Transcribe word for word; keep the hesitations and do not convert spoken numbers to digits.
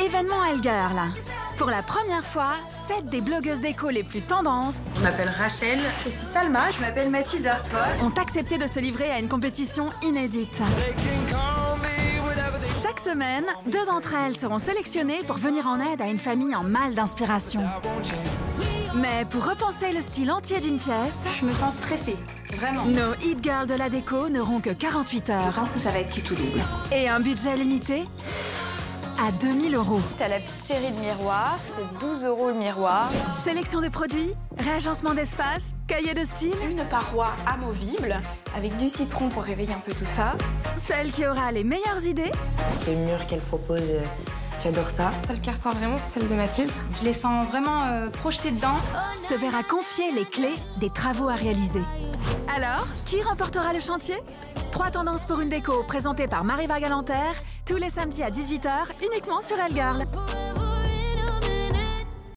Événement Elgirl. Pour la première fois, sept des blogueuses déco les plus tendances. Je m'appelle Rachel. Je suis Salma, je m'appelle Mathilde Artois. Ont accepté de se livrer à une compétition inédite. Chaque semaine, deux d'entre elles seront sélectionnées pour venir en aide à une famille en mal d'inspiration. Mais pour repenser le style entier d'une pièce, je me sens stressée, vraiment. Nos hit girls de la déco n'auront que quarante-huit heures. Je pense que ça va être qui tout double. Et un budget limité à deux mille euros. T'as la petite série de miroirs, c'est douze euros le miroir. Sélection de produits, réagencement d'espace, cahier de style. Une paroi amovible, avec du citron pour réveiller un peu tout ça. Celle qui aura les meilleures idées. Les murs qu'elle propose, euh, j'adore ça. Celle qui ressort vraiment, c'est celle de Mathilde. Je les sens vraiment euh, projetées dedans. Se verra confier les clés des travaux à réaliser. Alors, qui remportera le chantier? Trois tendances pour une déco présentée par Marie Vargalanter, tous les samedis à dix-huit heures, uniquement sur Elgirl.